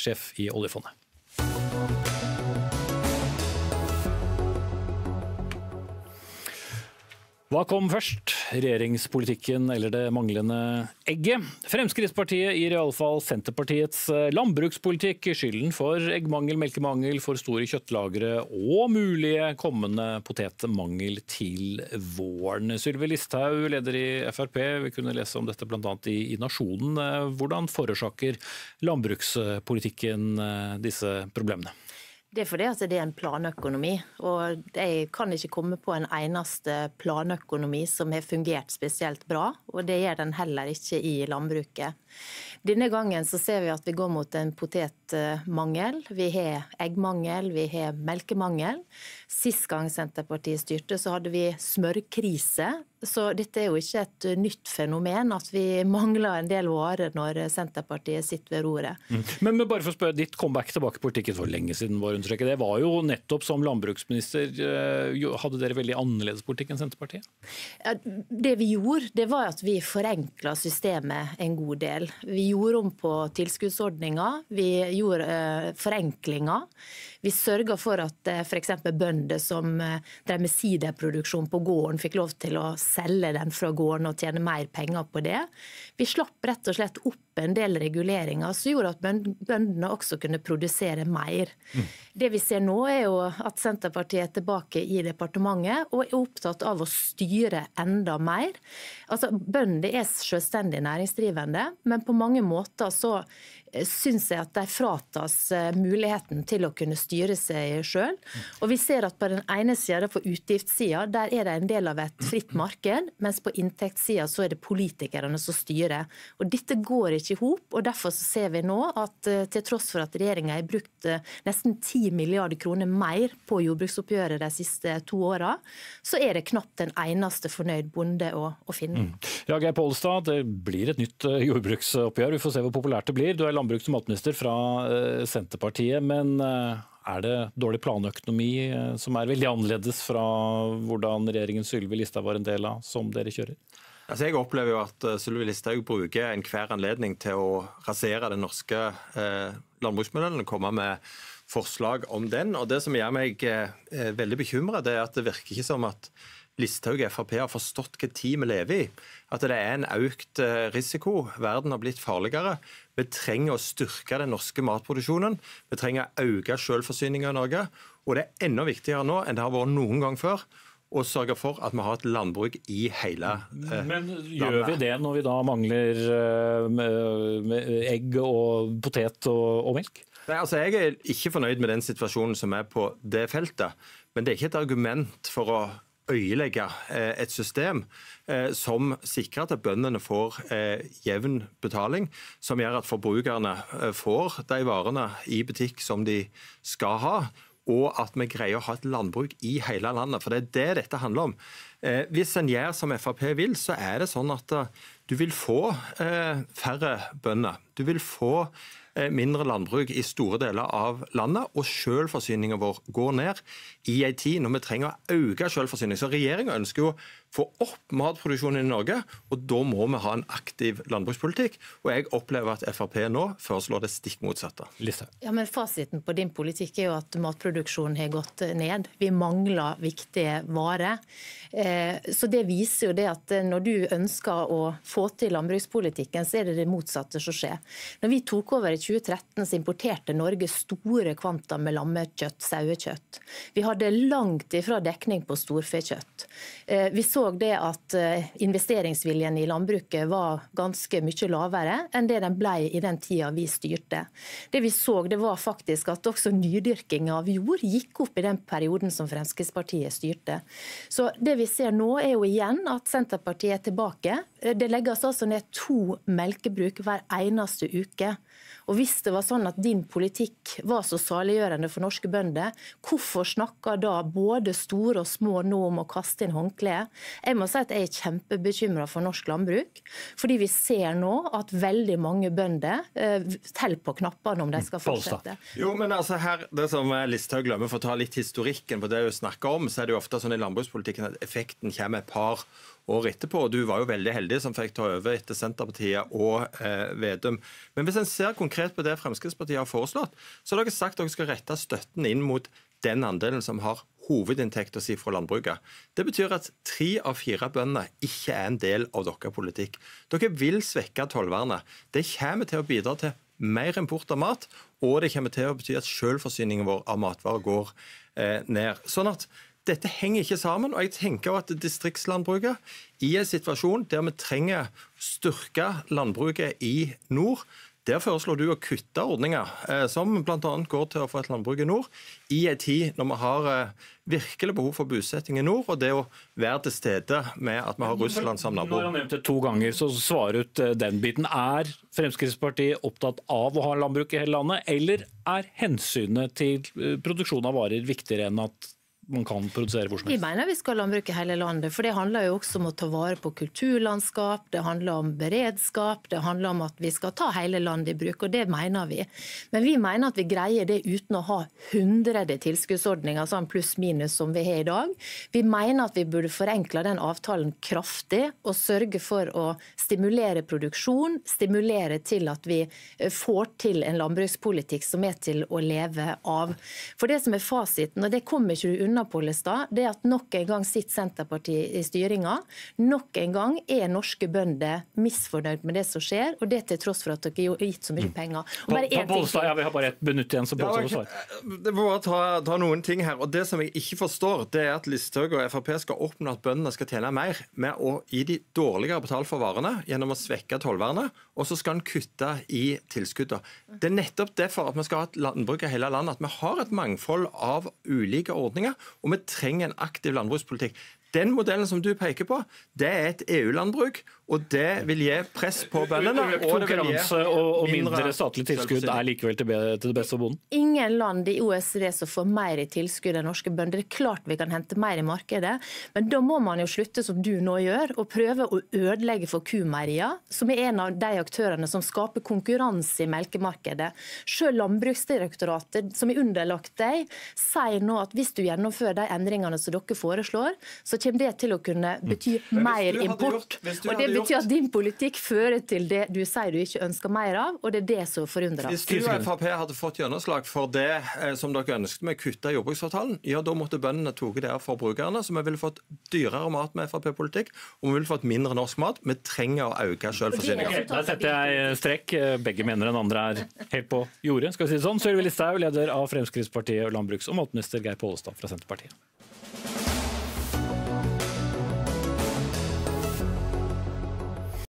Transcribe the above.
sjef i oljefondet. Hva kom først? Regjeringspolitikken eller det manglende egget? Fremskrittspartiet gir i alle fall Senterpartiets landbrukspolitikk skylden for eggmangel, melkemangel, for store kjøttlagre og mulige kommende potetmangel til våren. Sylvi Listhaug, leder i FrP, vi kunne lese om dette blant annet i Nationen. Hvordan forårsaker landbrukspolitikken disse problemene? Det er fordi at det er en planøkonomi, og jeg kan ikke komme på en eneste planøkonomi som har fungert spesielt bra, og det gjør den heller ikke i landbruket. Denne gangen så ser vi at vi går mot en potetmangel, vi har eggmangel, vi har melkemangel. Sist gang Senterpartiet styrte så hadde vi smørkrise, så dette er jo ikke et nytt fenomen at vi mangler en del varer når Senterpartiet sitter ved roret. Men bare for å spørre, ditt comeback tilbake i politikken for lenge siden var understreket. Det var jo nettopp som landbruksminister, hadde dere veldig annerledes politikk enn Senterpartiet? Ja, det vi gjorde, det var at vi forenklet systemet en god del. Vi gjorde om på tilskuddsordninger, vi gjorde forenklinger. Vi sørget for at for eksempel bønder som drev med siderproduksjon på gården fikk lov til å selge den fra gården og tjene mer penger på det. Vi slapp rett og slett opp en del reguleringer som gjorde at bøndene også kunne produsere mer. Det vi ser nå er jo at Senterpartiet er tilbake i departementet og er opptatt av å styre enda mer. Altså, bønder er selvstendig næringsdrivende, men på mange måter så synes jeg at de fratas muligheten til å kunne styre seg selv. Og vi ser at på den ene siden, på utgiftssiden, der er det en del av et fritt marked, mens på inntektssiden så er det politikerne som styrer. Og dette går ikke i hop, og derfor så ser vi nå at til tross for at regjeringen har brukt nesten 10 milliarder kroner mer på jordbruksoppgjøret de siste 2 årene, så er det knapt en eneste fornøyd bonde å finne. Ja, Geir Pollestad, det blir et nytt jordbruksoppgjør. Vi får se hvor populært det blir. Du er landbruks- og matminister fra Senterpartiet, men er det dårlig planøkonomi som er veldig annerledes fra hvordan regjeringen Sylvi Listhaug var en del av, som dere kjører? Altså, jeg opplever jo at Sylvi Listhaug bruker enhver anledning til å rasere den norske landbruksmodellen og komme med forslag om den. Og det som gjør meg veldig bekymret, det er at det virker ikke som at Listhaug og FrP har forstått hva tid vi lever i. At det er en økt risiko. Verden har blitt farligere. Vi trenger å styrke den norske matproduksjonen. Vi trenger å øke selvforsyningen i Norge. Og det er enda viktigere nå enn det har vært noen gang før å sørge for at vi har et landbruk i hele landet. Men gjør vi det når vi da mangler egg og potet og melk? Nei, altså jeg er ikke fornøyd med den situasjonen som er på det feltet. Men det er ikke et argument for å øyelegge et system som sikrer at bøndene får jevn betaling, som gjør at forbrukerne får de varene i butikk som de skal ha, og at vi greier å ha et landbruk i hele landet, for det er det dette handler om. Hvis en gjør som FrP vil, så er det sånn at du vil få færre bønder. Du vil få mindre landbruk i store deler av landet, og selvforsyningen vår går ned i en tid når vi trenger å øke selvforsyningen. Så regjeringen ønsker jo å få opp matproduksjonen i Norge, og da må vi ha en aktiv landbrukspolitikk. Og jeg opplever at FrP nå foreslår det stikk motsatte. Ja, men fasiten på din politikk er jo at matproduksjonen har gått ned. Vi mangler viktige varer. Så det viser jo det at når du ønsker å få til landbrukspolitikken, så er det det motsatte som skjer. Når vi tok over i 2013, så importerte Norge store kvanta med lammekjøtt, sauekjøtt. Vi hadde langt ifra dekning på storfekjøtt. Vi så det at investeringsviljen i landbruket var ganske mye lavere enn det den ble i den tida vi styrte. Det vi så, det var faktisk at også nydyrking av jord gikk opp i den perioden som Fremskrittspartiet styrte. Så det vi ser nå er jo igjen at Senterpartiet er tilbake. Det legges altså ned 2 melkebruk hver eneste uke. Og hvis det var sånn at din politikk var så saliggjørende for norske bønder, hvorfor snakker da både store og små nå om å kaste inn håndkleet? Jeg må si at jeg er kjempebekymret for norsk landbruk, fordi vi ser nå at veldig mange bønder teller på knappene om de skal fortsette. Jo, men altså her, det som Listhaug glemmer, for å ta litt historikken på det hun snakker om, så er det jo ofte sånn i landbrukspolitikken at effekten kommer et par året etterpå. Du var jo veldig heldig som fikk ta over etter Senterpartiet og Vedum. Men hvis en ser konkret på det Fremskrittspartiet har foreslått, så har dere sagt at dere skal rette støtten inn mot den andelen som har hovedinntekter si fra landbruket. Det betyr at 3 av 4 bønder ikke er en del av deres politikk. Dere vil svekke tollvernet. Det kommer til å bidra til mer import av mat, og det kommer til å bety at selvforsyningen vår av matvarer går ned. Sånn at dette henger ikke sammen, og jeg tenker at distriktslandbruket i en situasjon der vi trenger styrke landbruket i nord, der foreslår du å kutte ordninger som blant annet går til å få et landbruk i nord, i en tid når vi har virkelig behov for bosetting i nord, og det å være til stede med at vi har Russland som nabo. Når han nevnte 2 ganger, så svar ut den biten. Er Fremskrittspartiet opptatt av å ha landbruk i hele landet, eller er hensynet til produksjon av varer viktigere enn at man kan produsere hvor som helst? Vi mener vi skal ha landbruk i hele landet, for det handler jo også om å ta vare på kulturlandskap, det handler om beredskap, det handler om at vi skal ta hele landet i bruk, og det mener vi. Men vi mener at vi greier det uten å ha 100 tilskuddsordninger, sånn pluss minus som vi har i dag. Vi mener at vi burde forenkle den avtalen kraftig og sørge for å stimulere produksjon, stimulere til at vi får til en landbrukspolitikk som er til å leve av. For det som er fasiten, og det kommer ikke du unna Pollestad, det er at nok en gang sitter Senterpartiet i styringa. Nok en gang er norske bønder misfornøyd med det som skjer, og det til tross for at dere har gitt så mye penger. Og bare en ting. Pollestad, ja, vi har bare 1 minutt igjen, så Pollestad svar. Det må bare ta noen ting her, og det som jeg ikke forstår, det er at Listhaug og FrP skal oppnå at bøndene skal tjene mer med å gi de dårligere betalt for varene gjennom å svekke tollvernet, og så skal en kutte i tilskuddet. Det er nettopp derfor at vi skal ha et landbruk i hele landet, at vi har et mangfold av ulike ordninger, og vi trenger en aktiv landbrukspolitikk. Den modellen som du peker på, det er et EU-landbruk, og det vil gi press på bøndene. Konkurranse og mindre statlig tilskudd er likevel til det beste for bonden? Ingen land i OECD som får mer i tilskudd enn norske bønder. Det er klart vi kan hente mer i markedet, men da må man jo slutte som du nå gjør, og prøve å ødelegge for kumeierier, som er en av de aktørene som skaper konkurranse i melkemarkedet. Selv Landbruksdirektoratet, som er underlagt deg, sier nå at hvis du gjennomfører de endringene som dere foreslår, så kommer det til å kunne bety mer import. Og det betyr at din politikk fører til det du sier du ikke ønsker mer av, og det er det som forundrer oss. Hvis du og FrP hadde fått gjennomslag for det som dere ønsket med å kutte jordbruksavtalen, ja, da måtte bøndene toge det av forbrukerne, så vi ville fått dyrere mat med FrP-politikk, og vi ville fått mindre norsk mat. Vi trenger å øke selvforsyningen. Der setter jeg strekk. Begge mener den andre er helt på jordet, skal vi si det sånn. Sylvi Listhaug, leder av Fremskrittspartiet, og landbruks- og matminister Geir Pollestad fra Senterpartiet.